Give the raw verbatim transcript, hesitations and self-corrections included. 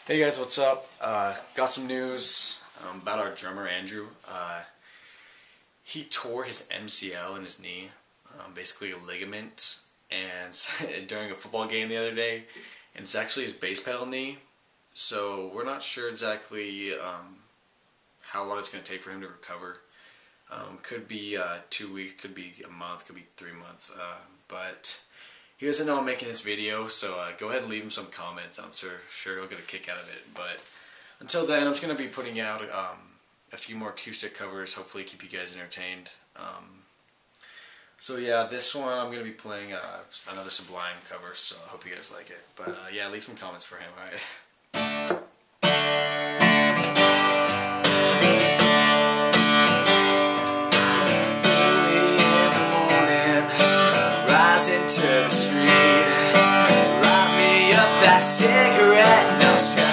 Hey guys, what's up? Uh, got some news um, about our drummer Andrew. Uh, he tore his M C L in his knee, um, basically a ligament, and during a football game the other day, and it's actually his bass pedal knee. So we're not sure exactly um, how long it's going to take for him to recover. Um, could be uh, two weeks, could be a month, could be three months, uh, but he doesn't know I'm making this video, so uh, go ahead and leave him some comments. I'm sure, sure he'll get a kick out of it. But until then, I'm just going to be putting out um, a few more acoustic covers, hopefully keep you guys entertained. Um, so yeah, this one I'm going to be playing uh, another Sublime cover, so I hope you guys like it. But uh, yeah, leave some comments for him, alright? Into the street, write me up that cigarette, no stress.